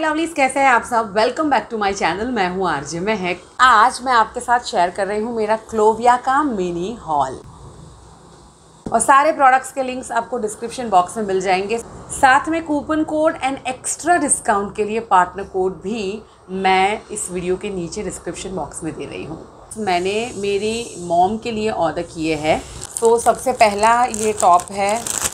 Lovelies, कैसे हैं आप सब। Welcome back to my channel. मैं हूँ आरजे महक। आज मैं आपके साथ शेयर कर रही हूँ मेरा क्लोविया का मिनी हॉल और सारे प्रोडक्ट्स के लिंक्स आपको डिस्क्रिप्शन बॉक्स में मिल जाएंगे। साथ में coupon code and extra discount के लिए पार्टनर कोड भी मैं इस वीडियो के नीचे डिस्क्रिप्शन बॉक्स में दे रही हूँ। मैंने मेरी मॉम के लिए ऑर्डर किए हैं। तो सबसे पहला ये टॉप है।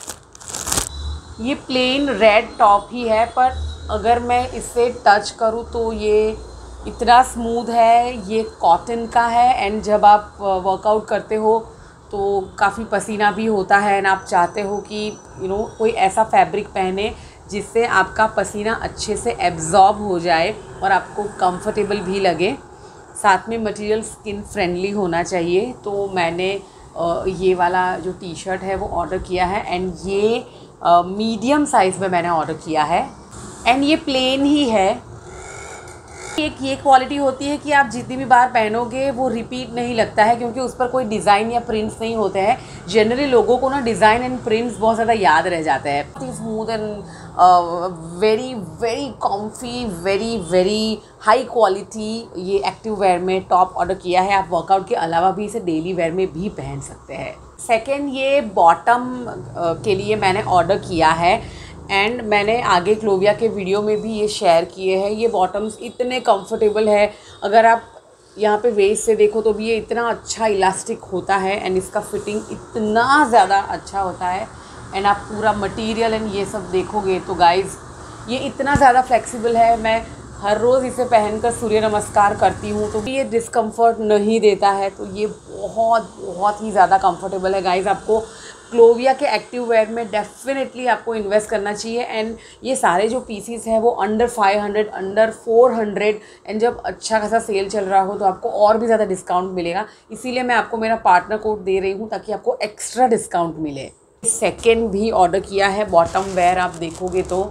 ये प्लेन रेड टॉप ही है, पर अगर मैं इसे टच करूँ तो ये इतना स्मूथ है। ये कॉटन का है एंड जब आप वर्कआउट करते हो तो काफ़ी पसीना भी होता है एंड आप चाहते हो कि कोई ऐसा फैब्रिक पहने जिससे आपका पसीना अच्छे से एब्जॉर्ब हो जाए और आपको कंफर्टेबल भी लगे। साथ में मटेरियल स्किन फ्रेंडली होना चाहिए। तो मैंने ये वाला जो टी शर्ट है वो ऑर्डर किया है एंड ये मीडियम साइज़ में मैंने ऑर्डर किया है एंड ये प्लेन ही है। एक ये क्वालिटी होती है कि आप जितनी भी बार पहनोगे वो रिपीट नहीं लगता है, क्योंकि उस पर कोई डिज़ाइन या प्रिंट्स नहीं होते हैं। जनरली लोगों को ना डिज़ाइन एंड प्रिंट्स बहुत ज़्यादा याद रह जाते हैं। Smooth and very very comfy, very very high quality ये एक्टिव वेयर में टॉप ऑर्डर किया है। आप वर्कआउट के अलावा भी इसे डेली वेयर में भी पहन सकते हैं। सेकेंड, ये बॉटम के लिए मैंने ऑर्डर किया है एंड मैंने आगे क्लोविया के वीडियो में भी ये शेयर किए हैं। ये बॉटम्स इतने कंफर्टेबल है। अगर आप यहाँ पे वेस्ट से देखो तो भी ये इतना अच्छा इलास्टिक होता है एंड इसका फिटिंग इतना ज़्यादा अच्छा होता है एंड आप पूरा मटेरियल एंड ये सब देखोगे तो गाइज़ ये इतना ज़्यादा फ्लेक्सिबल है। मैं हर रोज़ इसे पहनकर सूर्य नमस्कार करती हूँ तो ये डिस्कम्फर्ट नहीं देता है। तो ये बहुत ही ज़्यादा कंफर्टेबल है गाइज़। आपको क्लोविया के एक्टिव वेयर में डेफिनेटली आपको इन्वेस्ट करना चाहिए एंड ये सारे जो पीसीस हैं वो अंडर 500, अंडर 400 एंड जब अच्छा खासा सेल चल रहा हो तो आपको और भी ज़्यादा डिस्काउंट मिलेगा। इसीलिए मैं आपको मेरा पार्टनर कोड दे रही हूँ ताकि आपको एक्स्ट्रा डिस्काउंट मिले। सेकेंड भी ऑर्डर किया है बॉटम वेयर। आप देखोगे तो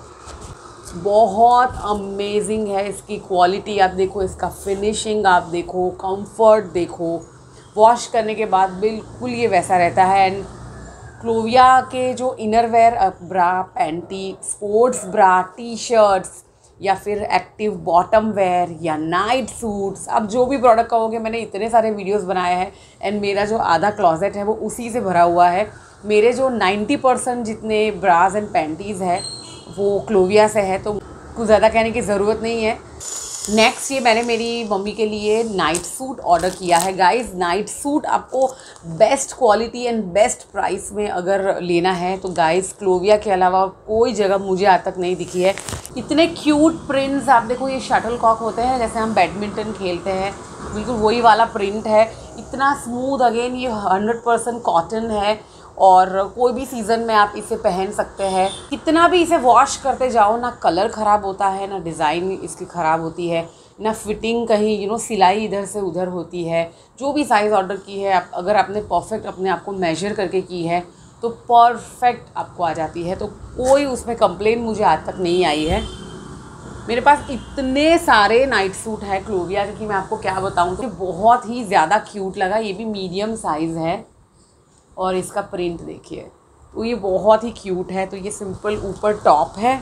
बहुत अमेजिंग है इसकी क्वालिटी। आप देखो इसका फिनिशिंग, आप देखो कंफर्ट, देखो वॉश करने के बाद बिल्कुल ये वैसा रहता है। एंड क्लोविया के जो inner wear bra, panty, sports bra, T shirts या फिर एक्टिव बॉटम वेयर या नाइट सूट्स, आप जो भी प्रोडक्ट कहोगे, मैंने इतने सारे वीडियोस बनाए हैं एंड मेरा जो आधा क्लॉजेट है वो उसी से भरा हुआ है। मेरे जो 90% जितने ब्राज एंड पैंटीज़ है वो क्लोविया से है, तो कुछ ज़्यादा कहने की ज़रूरत नहीं है। नेक्स्ट, ये मैंने मेरी मम्मी के लिए नाइट सूट ऑर्डर किया है। गाइस, नाइट सूट आपको best quality and best price में अगर लेना है तो गाइस क्लोविया के अलावा कोई जगह मुझे आज तक नहीं दिखी है। इतने क्यूट प्रिंट्स, आप देखो ये शटल कॉक होते हैं जैसे हम बैडमिंटन खेलते हैं, बिल्कुल वही वाला प्रिंट है। इतना स्मूथ, अगेन ये 100% कॉटन है और कोई भी सीज़न में आप इसे पहन सकते हैं। कितना भी इसे वॉश करते जाओ ना कलर ख़राब होता है, ना डिज़ाइन इसकी ख़राब होती है, ना फिटिंग कहीं सिलाई इधर से उधर होती है। जो भी साइज़ ऑर्डर की है अगर आपने परफेक्ट अपने आप को मेजर करके की है तो परफेक्ट आपको आ जाती है। तो कोई उसमें कंप्लेन मुझे आज तक नहीं आई है। मेरे पास इतने सारे नाइट सूट है क्लोविया के कि मैं आपको क्या बताऊँ। तो बहुत ही ज़्यादा क्यूट लगा। ये भी मीडियम साइज़ है और इसका प्रिंट देखिए, तो ये बहुत ही क्यूट है। तो ये सिंपल ऊपर टॉप है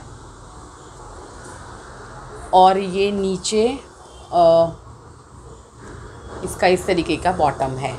और ये नीचे इसका इस तरीके का बॉटम है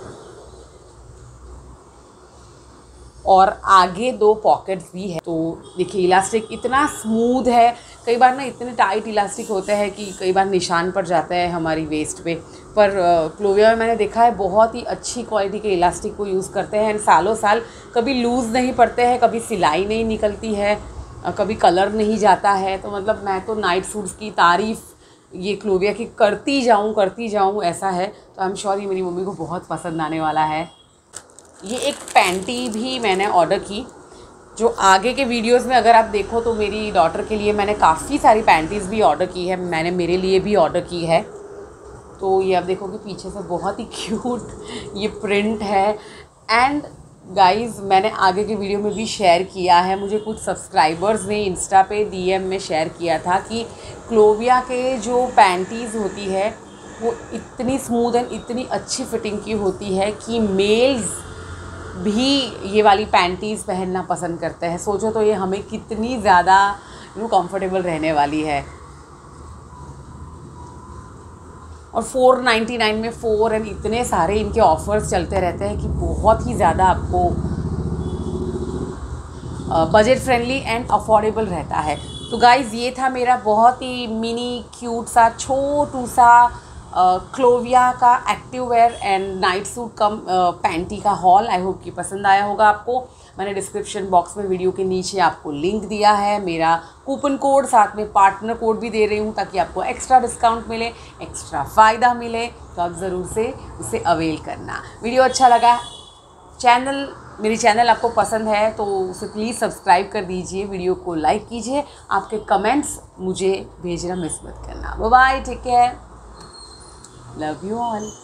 और आगे 2 पॉकेट्स भी है। तो देखिए इलास्टिक इतना स्मूथ है। कई बार ना इतने टाइट इलास्टिक होते हैं कि कई बार निशान पड़ जाता है हमारी वेस्ट पे, पर क्लोविया में मैंने देखा है बहुत ही अच्छी क्वालिटी के इलास्टिक को यूज़ करते हैं एंड सालों साल कभी लूज़ नहीं पड़ते हैं, कभी सिलाई नहीं निकलती है, कभी कलर नहीं जाता है। तो मतलब मैं तो नाइट सूट्स की तारीफ़ ये क्लोविया की करती जाऊँ ऐसा है। तो आई एम श्योर ये मेरी मम्मी को बहुत पसंद आने वाला है। ये एक पैंटी भी मैंने ऑर्डर की, जो आगे के वीडियोस में अगर आप देखो तो मेरी डॉटर के लिए मैंने काफ़ी सारी पैंटीज़ भी ऑर्डर की है, मैंने मेरे लिए भी ऑर्डर की है। तो ये आप देखोगे पीछे से बहुत ही क्यूट ये प्रिंट है। एंड गाइस, मैंने आगे के वीडियो में भी शेयर किया है, मुझे कुछ सब्सक्राइबर्स ने इंस्टा पे DM में शेयर किया था कि क्लोविया के जो पैंटीज़ होती है वो इतनी स्मूथ एंड इतनी अच्छी फिटिंग की होती है कि मेल्स भी ये वाली पैंटीज़ पहनना पसंद करते हैं। सोचो तो ये हमें कितनी ज़्यादा कंफर्टेबल रहने वाली है। और 499 में 4 एंड इतने सारे इनके ऑफर्स चलते रहते हैं कि बहुत ही ज़्यादा आपको बजट फ्रेंडली एंड अफोर्डेबल रहता है। तो गाइज़ ये था मेरा बहुत ही मिनी क्यूट सा छोटू सा क्लोविया का active wear and night suit cum panty का हॉल। आई होप कि पसंद आया होगा आपको। मैंने डिस्क्रिप्शन बॉक्स में वीडियो के नीचे आपको लिंक दिया है, मेरा कूपन कोड, साथ में पार्टनर कोड भी दे रही हूँ ताकि आपको एक्स्ट्रा डिस्काउंट मिले, एक्स्ट्रा फ़ायदा मिले। तो आप ज़रूर से उसे अवेल करना। वीडियो अच्छा लगा, मेरी चैनल आपको पसंद है तो उसे प्लीज़ सब्सक्राइब कर दीजिए, वीडियो को लाइक कीजिए, आपके कमेंट्स मुझे भेजना मिस मत करना। Bye bye, take care, love you all.